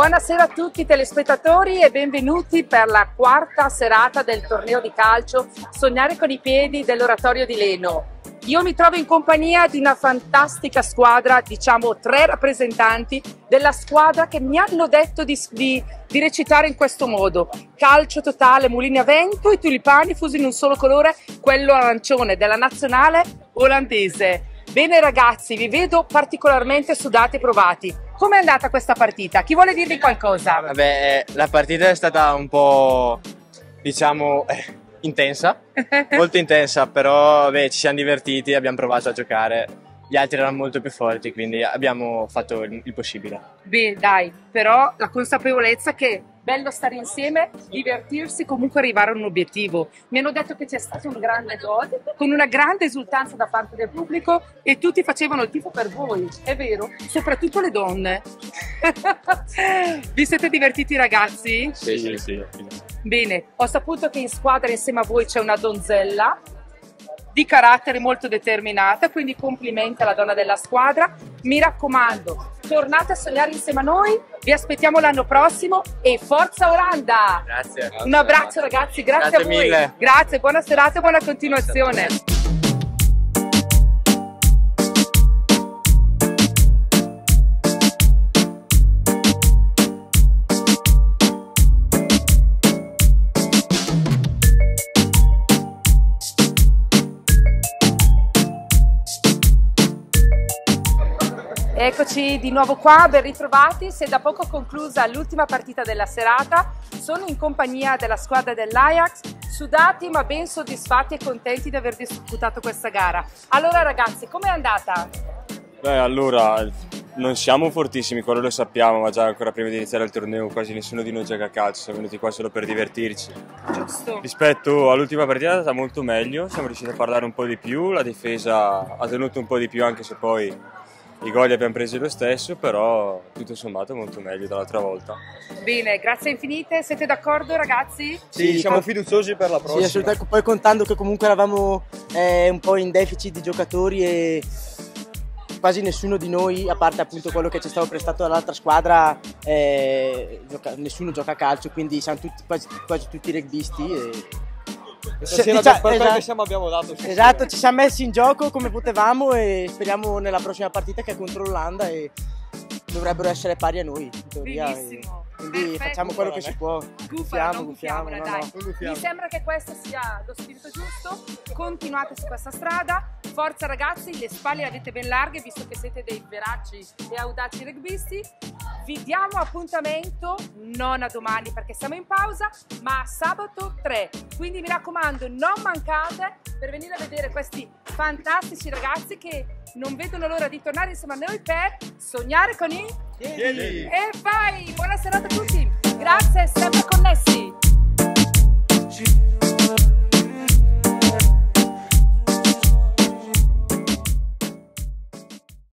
Buonasera a tutti i telespettatori e benvenuti per la quarta serata del torneo di calcio Sognare con i piedi dell'Oratorio di Leno. Io mi trovo in compagnia di una fantastica squadra, diciamo 3 rappresentanti della squadra che mi hanno detto di recitare in questo modo: calcio totale, mulini a vento, i tulipani fusi in un solo colore, quello arancione della nazionale olandese. Bene ragazzi, vi vedo particolarmente sudati e provati. Com'è andata questa partita? Chi vuole dirvi qualcosa? Vabbè, la partita è stata un po', diciamo, intensa, molto intensa, però vabbè, ci siamo divertiti, abbiamo provato a giocare, gli altri erano molto più forti, quindi abbiamo fatto il possibile. Beh, dai, però la consapevolezza che è bello stare insieme, divertirsi, comunque arrivare a un obiettivo. Mi hanno detto che c'è stato un grande gol, con una grande esultanza da parte del pubblico e tutti facevano il tifo per voi, è vero? Soprattutto le donne. Vi siete divertiti ragazzi? Sì. Bene, ho saputo che in squadra insieme a voi c'è una donzella di carattere molto determinata, quindi complimenti alla donna della squadra. Mi raccomando, tornate a sognare insieme a noi, vi aspettiamo l'anno prossimo e forza Olanda! Grazie. Un abbraccio ragazzi, grazie a voi. Mille. Grazie, buona serata e buona continuazione. Eccoci di nuovo qua, ben ritrovati. Si è da poco conclusa l'ultima partita della serata. Sono in compagnia della squadra dell'Ajax, sudati ma ben soddisfatti e contenti di aver disputato questa gara. Allora ragazzi, com'è andata? Beh, allora, non siamo fortissimi, quello lo sappiamo, ma già ancora prima di iniziare il torneo quasi nessuno di noi gioca a calcio, siamo venuti qua solo per divertirci. Giusto. Rispetto all'ultima partita è andata molto meglio, siamo riusciti a parlare un po' di più, la difesa ha tenuto un po' di più anche se poi i gol li abbiamo presi lo stesso, però tutto sommato molto meglio dall'altra volta. Bene, grazie infinite. Siete d'accordo ragazzi? Sì, siamo fiduciosi per la prossima. Sì, assolutamente. Poi contando che comunque eravamo un po' in deficit di giocatori e quasi nessuno di noi, a parte appunto quello che ci è stato prestato dall'altra squadra, nessuno gioca a calcio, quindi siamo tutti, quasi tutti rugbisti. Abbiamo dato. Esatto, ci siamo messi in gioco come potevamo e speriamo nella prossima partita che è contro l'Olanda e dovrebbero essere pari a noi in teoria. Benissimo. Quindi Perfetto. facciamo quello che si può. Gufiamola, no, dai. no. Mi sembra che questo sia lo spirito giusto. Continuate su questa strada. Forza ragazzi, le spalle le avete ben larghe visto che siete dei veraci e audaci rugbisti. Vi diamo appuntamento non a domani perché siamo in pausa, ma a sabato 3. Quindi mi raccomando, non mancate per venire a vedere questi fantastici ragazzi che non vedono l'ora di tornare insieme a noi per sognare con i piedi. E vai! Buona serata a tutti!